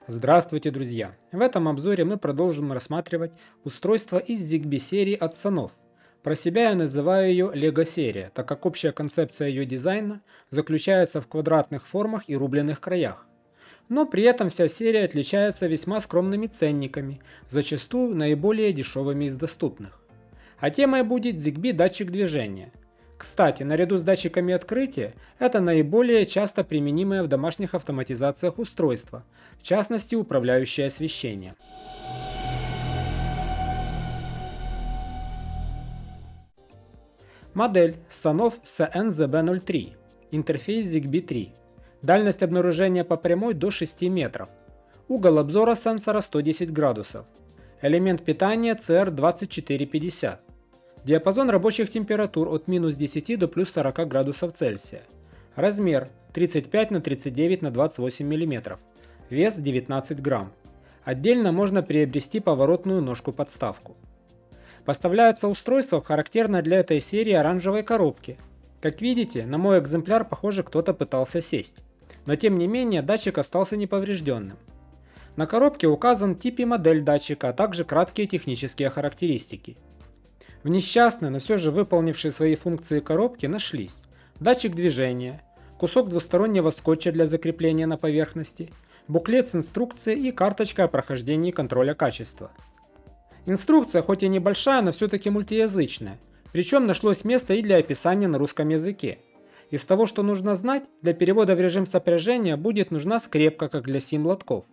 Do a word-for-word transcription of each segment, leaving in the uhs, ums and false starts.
Здравствуйте, друзья! В этом обзоре мы продолжим рассматривать устройство из Zigbee серии от Sonoff. Про себя я называю ее Lego серия, так как общая концепция ее дизайна заключается в квадратных формах и рубленых краях. Но при этом вся серия отличается весьма скромными ценниками, зачастую наиболее дешевыми из доступных. А темой будет Zigbee датчик движения. Кстати, наряду с датчиками открытия, это наиболее часто применимое в домашних автоматизациях устройство, в частности управляющее освещение. Модель Sonoff си эн зет би ноль три, интерфейс Zigbee три, дальность обнаружения по прямой до шести метров, угол обзора сенсора сто десять градусов, элемент питания си эр двадцать четыре пятьдесят. Диапазон рабочих температур от минус десяти до плюс сорока градусов Цельсия. Размер тридцать пять на тридцать девять на двадцать восемь миллиметров. Вес девятнадцать грамм. Отдельно можно приобрести поворотную ножку-подставку. Поставляется устройство в характерной для этой серии оранжевой коробке. Как видите, на мой экземпляр, похоже, кто-то пытался сесть. Но тем не менее датчик остался неповрежденным. На коробке указан тип и модель датчика, а также краткие технические характеристики. В несчастной, но все же выполнившей свои функции коробке нашлись датчик движения, кусок двустороннего скотча для закрепления на поверхности, буклет с инструкцией и карточка о прохождении контроля качества. Инструкция хоть и небольшая, но все-таки мультиязычная, причем нашлось место и для описания на русском языке. Из того, что нужно знать, для перевода в режим сопряжения будет нужна скрепка, как для сим-лотков.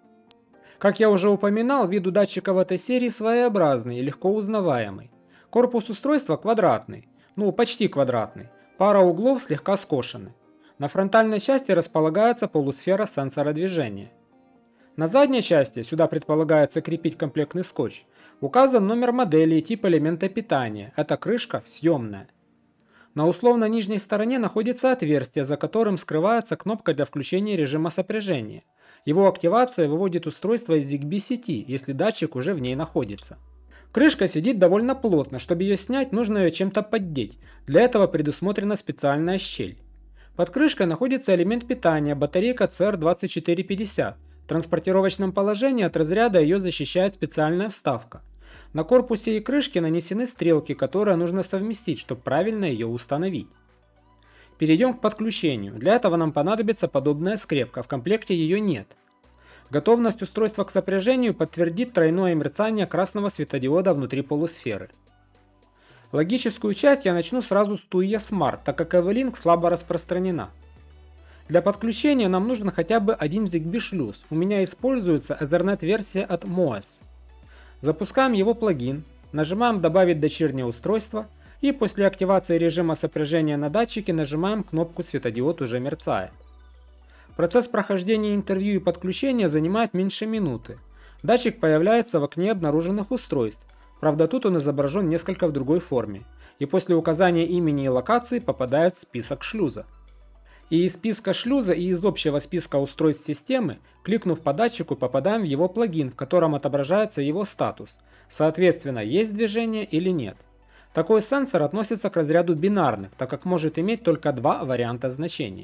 Как я уже упоминал, вид у датчика в этой серии своеобразный и легко узнаваемый. Корпус устройства квадратный, ну почти квадратный, пара углов слегка скошены. На фронтальной части располагается полусфера сенсора движения. На задней части, сюда предполагается крепить комплектный скотч, указан номер модели и тип элемента питания, эта крышка съемная. На условно нижней стороне находится отверстие, за которым скрывается кнопка для включения режима сопряжения. Его активация выводит устройство из Zigbee сети, если датчик уже в ней находится. Крышка сидит довольно плотно, чтобы ее снять, нужно ее чем-то поддеть, для этого предусмотрена специальная щель. Под крышкой находится элемент питания, батарейка си эр двадцать четыре пятьдесят, в транспортировочном положении от разряда ее защищает специальная вставка. На корпусе и крышке нанесены стрелки, которые нужно совместить, чтобы правильно ее установить. Перейдем к подключению, для этого нам понадобится подобная скрепка, в комплекте ее нет. Готовность устройства к сопряжению подтвердит тройное мерцание красного светодиода внутри полусферы. Логическую часть я начну сразу с туи Smart, так как Evolink слабо распространена. Для подключения нам нужен хотя бы один Zigbee шлюз, у меня используется Ethernet версия от моэс. Запускаем его плагин, нажимаем «Добавить дочернее устройство» и после активации режима сопряжения на датчике нажимаем кнопку «Светодиод уже мерцает». Процесс прохождения интервью и подключения занимает меньше минуты. Датчик появляется в окне обнаруженных устройств, правда тут он изображен несколько в другой форме, и после указания имени и локации попадает в список шлюза. И из списка шлюза, и из общего списка устройств системы, кликнув по датчику, попадаем в его плагин, в котором отображается его статус, соответственно, есть движение или нет. Такой сенсор относится к разряду бинарных, так как может иметь только два варианта значения.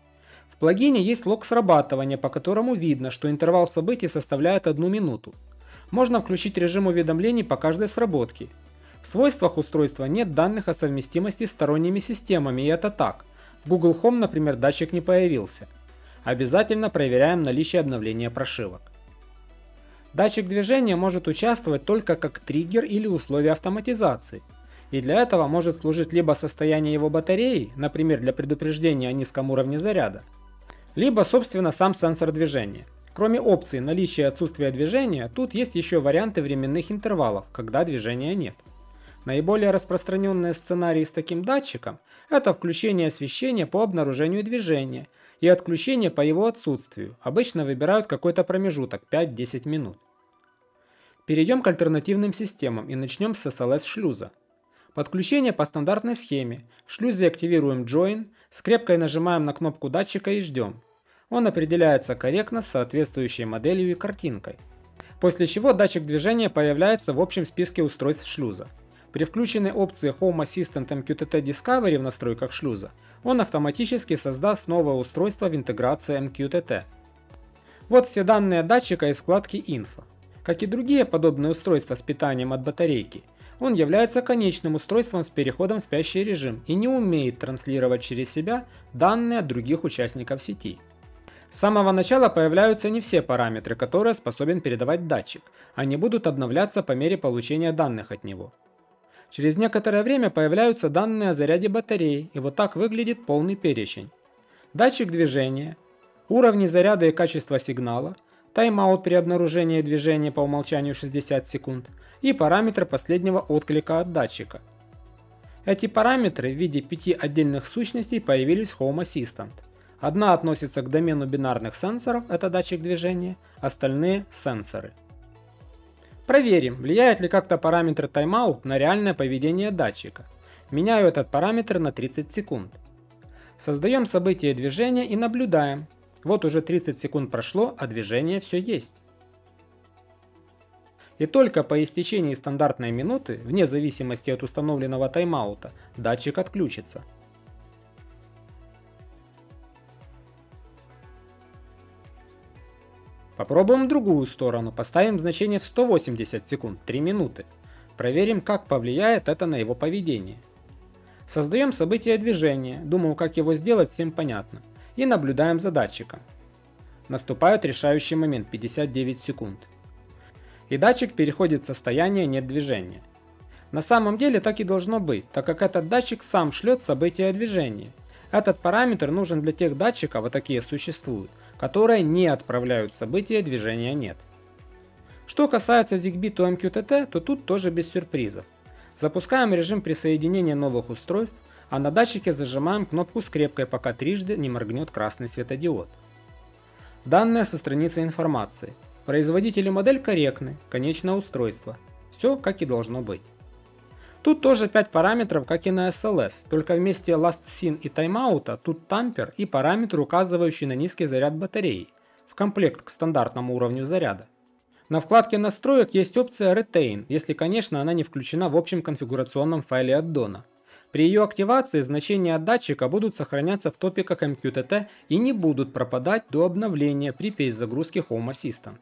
В плагине есть лог срабатывания, по которому видно, что интервал событий составляет одну минуту. Можно включить режим уведомлений по каждой сработке. В свойствах устройства нет данных о совместимости с сторонними системами, и это так. В Google Home, например, датчик не появился. Обязательно проверяем наличие обновления прошивок. Датчик движения может участвовать только как триггер или условие автоматизации. И для этого может служить либо состояние его батареи, например, для предупреждения о низком уровне заряда, либо, собственно, сам сенсор движения. Кроме опций наличия и отсутствия движения, тут есть еще варианты временных интервалов, когда движения нет. Наиболее распространенные сценарии с таким датчиком – это включение освещения по обнаружению движения и отключение по его отсутствию, обычно выбирают какой-то промежуток пять-десять минут. Перейдем к альтернативным системам и начнем с эс эл эс шлюза. Подключение по стандартной схеме. В шлюзе активируем Join, скрепкой нажимаем на кнопку датчика и ждем. Он определяется корректно с соответствующей моделью и картинкой. После чего датчик движения появляется в общем списке устройств шлюза. При включенной опции Home Assistant эм кью ти ти Discovery в настройках шлюза он автоматически создаст новое устройство в интеграции эм кью ти ти. Вот все данные датчика из вкладки «Инфо». Как и другие подобные устройства с питанием от батарейки, он является конечным устройством с переходом в спящий режим и не умеет транслировать через себя данные от других участников сети. С самого начала появляются не все параметры, которые способен передавать датчик, они будут обновляться по мере получения данных от него. Через некоторое время появляются данные о заряде батареи, и вот так выглядит полный перечень. Датчик движения, уровни заряда и качество сигнала, тайм-аут при обнаружении движения по умолчанию шестьдесят секунд и параметр последнего отклика от датчика. Эти параметры в виде пяти отдельных сущностей появились в Home Assistant. Одна относится к домену бинарных сенсоров, это датчик движения, остальные – сенсоры. Проверим, влияет ли как-то параметр тайм-аут на реальное поведение датчика. Меняю этот параметр на тридцать секунд. Создаем событие движения и наблюдаем. Вот уже тридцать секунд прошло, а движение все есть. И только по истечении стандартной минуты, вне зависимости от установленного тайм-аута, датчик отключится. Попробуем в другую сторону, поставим значение в сто восемьдесят секунд, три минуты. Проверим, как повлияет это на его поведение. Создаем событие движения, думаю, как его сделать, всем понятно. И наблюдаем за датчиком. Наступает решающий момент, пятьдесят девять секунд. И датчик переходит в состояние нет движения. На самом деле так и должно быть, так как этот датчик сам шлет событие движения. Этот параметр нужен для тех датчиков, вот такие существуют, которые не отправляют события движения нет. Что касается Zigbee to эм кью ти ти, то тут тоже без сюрпризов. Запускаем режим присоединения новых устройств, а на датчике зажимаем кнопку скрепкой, пока трижды не моргнет красный светодиод. Данные со страницы информации. Производитель и модель корректны, конечное устройство. Все как и должно быть. Тут тоже пять параметров, как и на эс эл эс, только вместе last seen и тайм-аута тут тампер и параметр, указывающий на низкий заряд батареи, в комплект к стандартному уровню заряда. На вкладке настроек есть опция Retain, если, конечно, она не включена в общем конфигурационном файле аддона. При ее активации значения датчика будут сохраняться в топиках эм кью ти ти и не будут пропадать до обновления при перезагрузке Home Assistant.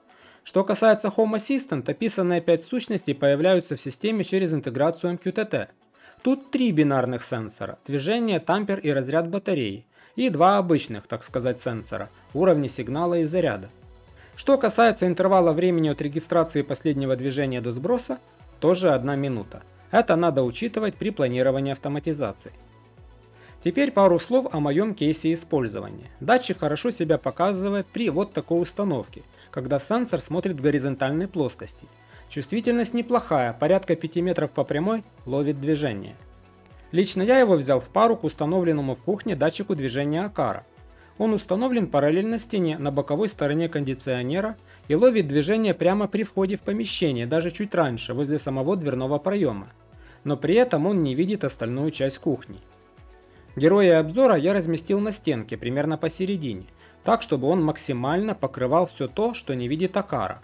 Что касается Home Assistant, описанные пять сущностей появляются в системе через интеграцию эм кью ти ти. Тут три бинарных сенсора – движение, тампер и разряд батареи, и два обычных, так сказать, сенсора – уровни сигнала и заряда. Что касается интервала времени от регистрации последнего движения до сброса, тоже одна минута. Это надо учитывать при планировании автоматизации. Теперь пару слов о моем кейсе использования. Датчик хорошо себя показывает при вот такой установке, когда сенсор смотрит в горизонтальной плоскости. Чувствительность неплохая, порядка пяти метров по прямой, ловит движение. Лично я его взял в пару к установленному в кухне датчику движения Акара. Он установлен параллельно стене на боковой стороне кондиционера и ловит движение прямо при входе в помещение, даже чуть раньше, возле самого дверного проема. Но при этом он не видит остальную часть кухни. Героя обзора я разместил на стенке, примерно посередине, так чтобы он максимально покрывал все то, что не видит Акара.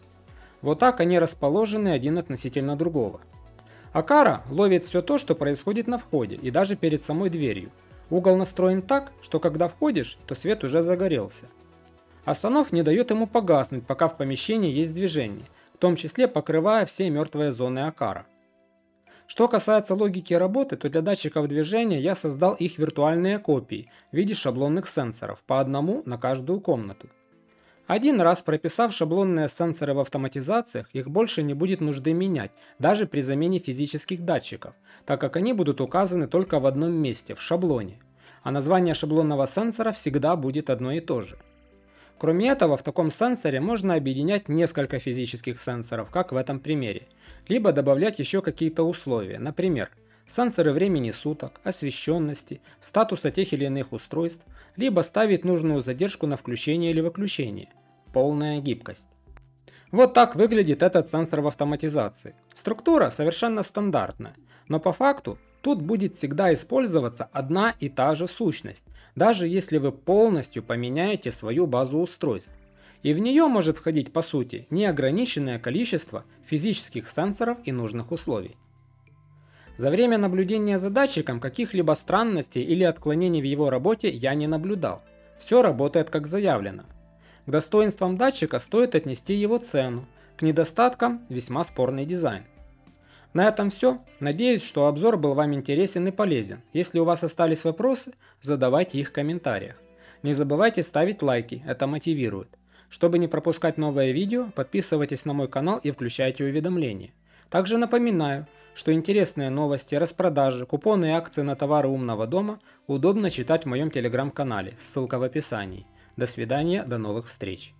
Вот так они расположены один относительно другого. Акара ловит все то, что происходит на входе и даже перед самой дверью. Угол настроен так, что когда входишь, то свет уже загорелся. Останов не дает ему погаснуть, пока в помещении есть движение, в том числе покрывая все мертвые зоны Акара. Что касается логики работы, то для датчиков движения я создал их виртуальные копии в виде шаблонных сенсоров, по одному на каждую комнату. Один раз прописав шаблонные сенсоры в автоматизациях, их больше не будет нужды менять, даже при замене физических датчиков, так как они будут указаны только в одном месте, в шаблоне, а название шаблонного сенсора всегда будет одно и то же. Кроме этого, в таком сенсоре можно объединять несколько физических сенсоров, как в этом примере, либо добавлять еще какие-то условия, например, сенсоры времени суток, освещенности, статуса тех или иных устройств, либо ставить нужную задержку на включение или выключение. Полная гибкость. Вот так выглядит этот сенсор в автоматизации. Структура совершенно стандартная, но по факту тут будет всегда использоваться одна и та же сущность, даже если вы полностью поменяете свою базу устройств. И в нее может входить по сути неограниченное количество физических сенсоров и нужных условий. За время наблюдения за датчиком каких-либо странностей или отклонений в его работе я не наблюдал. Все работает как заявлено. К достоинствам датчика стоит отнести его цену, к недостаткам весьма спорный дизайн. На этом все. Надеюсь, что обзор был вам интересен и полезен. Если у вас остались вопросы, задавайте их в комментариях. Не забывайте ставить лайки, это мотивирует. Чтобы не пропускать новые видео, подписывайтесь на мой канал и включайте уведомления. Также напоминаю, что интересные новости, распродажи, купоны и акции на товары умного дома удобно читать в моем телеграм-канале, ссылка в описании. До свидания, до новых встреч.